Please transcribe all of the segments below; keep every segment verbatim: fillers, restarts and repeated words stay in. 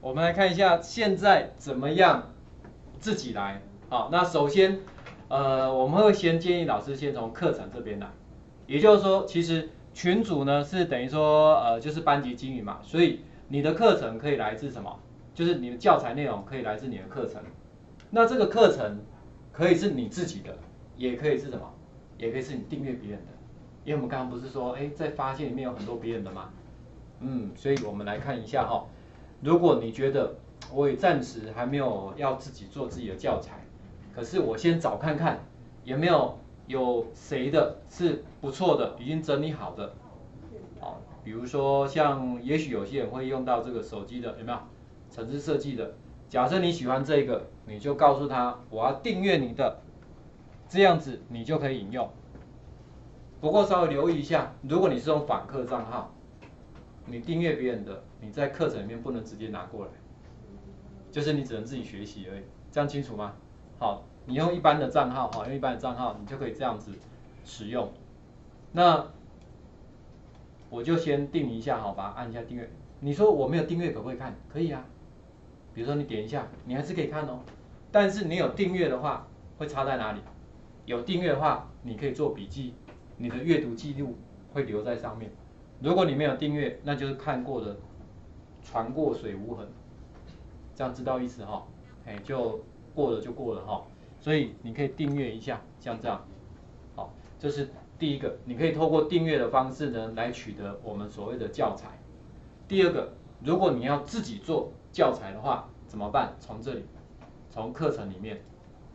我们来看一下现在怎么样自己来。好，那首先，呃，我们会先建议老师先从课程这边来，也就是说，其实群组呢是等于说，呃，就是班级经营嘛，所以你的课程可以来自什么？就是你的教材内容可以来自你的课程。那这个课程可以是你自己的，也可以是什么？也可以是你订阅别人的。因为我们刚刚不是说，哎，在发现里面有很多别人的嘛，嗯，所以我们来看一下哈、哦，如果你觉得我也暂时还没有要自己做自己的教材，可是我先找看看有没有有谁的是不错的，已经整理好的，好，比如说像也许有些人会用到这个手机的，有没有？程式设计的，假设你喜欢这个，你就告诉他我要订阅你的，这样子你就可以引用。不过稍微留意一下，如果你是用访客账号，你订阅别人的，你在课程里面不能直接拿过来，就是你只能自己学习而已，这样清楚吗？好，你用一般的账号，哈，用一般的账号，你就可以这样子使用。那我就先订一下，好吧，按一下订阅。你说我没有订阅可不可以看？可以啊，比如说你点一下，你还是可以看哦。但是你有订阅的话，会差在哪里？有订阅的话，你可以做笔记，你的阅读记录会留在上面。如果你没有订阅，那就是看过的，船过水无痕，这样知道意思哈？哎，就过了就过了哈。所以你可以订阅一下，像这样，好，这是第一个，你可以透过订阅的方式呢来取得我们所谓的教材。第二个，如果你要自己做教材的话，怎么办？从这里，从课程里面。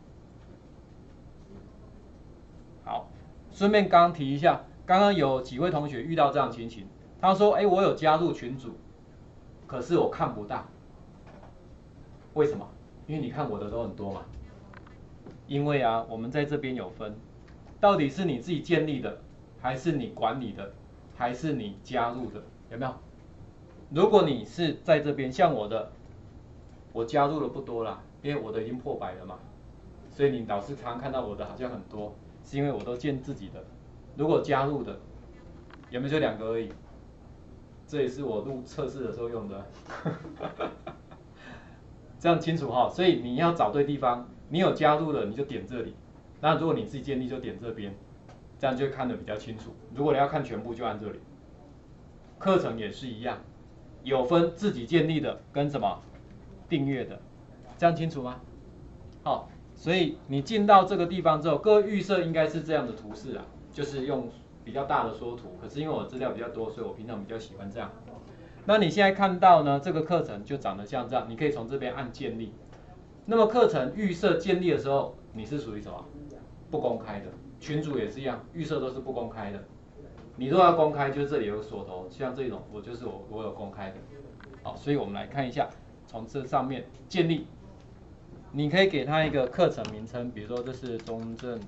好，顺便刚提一下，刚刚有几位同学遇到这样的情形，他说：“哎，我有加入群组，可是我看不到，为什么？因为你看我的都很多嘛。因为啊，我们在这边有分，到底是你自己建立的，还是你管理的，还是你加入的，有没有？如果你是在这边，像我的，我加入的不多啦，因为我的已经破百了嘛，所以你老是常常看到我的好像很多，是因为我都建自己的。如果加入的，有没有就两个而已？这也是我录测试的时候用的，这样清楚哈。所以你要找对地方，你有加入的你就点这里，那如果你自己建立就点这边，这样就看得比较清楚。如果你要看全部就按这里。课程也是一样，有分自己建立的跟什么订阅的，这样清楚吗？好，所以你进到这个地方之后，各位预设应该是这样的图示啊，就是用比较大的缩图。可是因为我资料比较多，所以我平常比较喜欢这样。那你现在看到呢，这个课程就长得像这样，你可以从这边按建立。那么课程预设建立的时候，你是属于什么？不公开的。群组也是一样，预设都是不公开的。你如果要公开，就是这里有个锁头，像这种，我就是我我有公开的。好，所以我们来看一下，从这上面建立，你可以给它一个课程名称，比如说这是中正。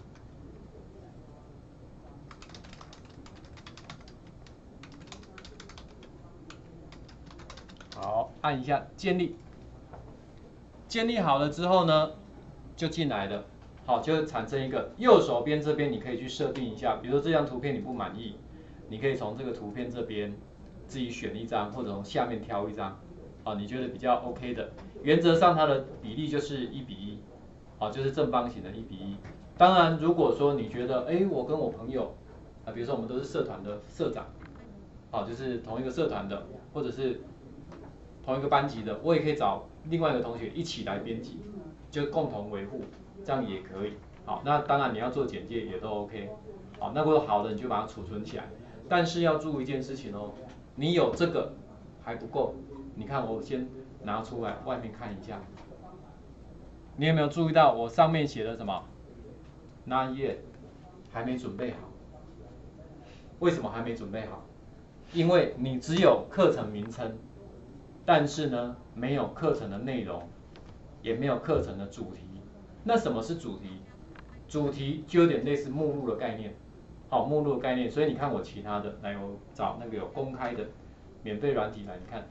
好，按一下建立。建立好了之后呢，就进来了。好，就产生一个右手边这边，你可以去设定一下，比如说这张图片你不满意，你可以从这个图片这边自己选一张，或者从下面挑一张，好，你觉得比较 OK 的。原则上它的比例就是一比一，好，就是正方形的一比一。当然，如果说你觉得，哎，我跟我朋友啊，比如说我们都是社团的社长，好，就是同一个社团的，或者是同一个班级的，我也可以找另外一个同学一起来编辑，就共同维护，这样也可以。好，那当然你要做简介也都 OK。好，那如果好的你就把它储存起来，但是要注意一件事情哦，你有这个还不够。你看我先拿出来外面看一下，你有没有注意到我上面写的什么？那一页还没准备好。为什么还没准备好？因为你只有课程名称，但是呢，没有课程的内容，也没有课程的主题。那什么是主题？主题就有点类似目录的概念，好，目录的概念。所以你看我其他的，来我找那个有公开的免费软体来，你看，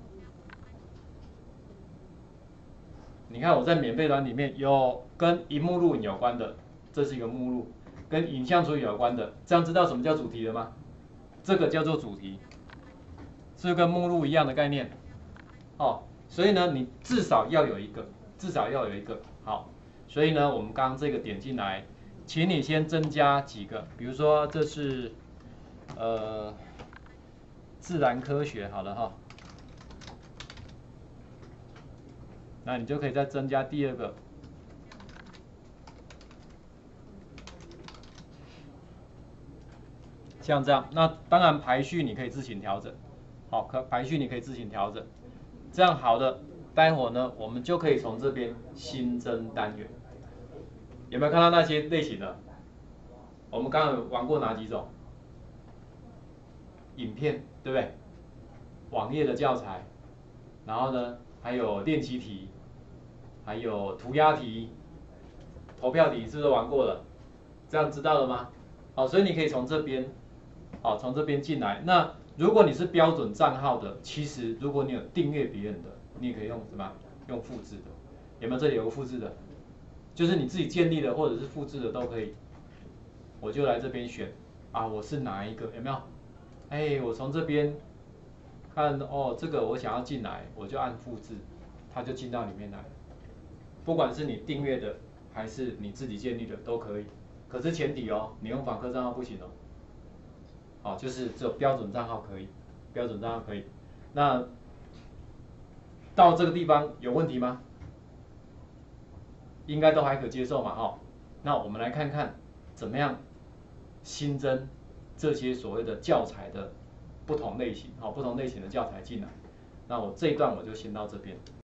你看我在免费软体里面有跟荧幕录影有关的，这是一个目录，跟影像处理有关的，这样知道什么叫主题了吗？这个叫做主题，是跟目录一样的概念，哦。 所以呢，你至少要有一个，至少要有一个。好，所以呢，我们刚刚这个点进来，请你先增加几个，比如说这是呃自然科学，好了哈，那你就可以再增加第二个。像这样，那当然排序你可以自行调整，好，可排序你可以自行调整，这样好的，待会呢我们就可以从这边新增单元，有没有看到那些类型的？我们刚刚有玩过哪几种？影片，对不对？网页的教材，然后呢还有练习题，还有涂鸦题、投票题，是不是玩过了？这样知道了吗？好，所以你可以从这边。好，从这边进来。那如果你是标准账号的，其实如果你有订阅别人的，你也可以用什么？用复制的。有没有这里有个复制的？就是你自己建立的或者是复制的都可以。我就来这边选啊，我是哪一个？有没有？哎，我从这边看哦，这个我想要进来，我就按复制，它就进到里面来。不管是你订阅的还是你自己建立的都可以。可是前提哦，你用访客账号不行哦。好，就是只有标准账号可以，标准账号可以。那到这个地方有问题吗？应该都还可接受嘛，哈。那我们来看看怎么样新增这些所谓的教材的不同类型，好，不同类型的教材进来。那我这一段我就先到这边。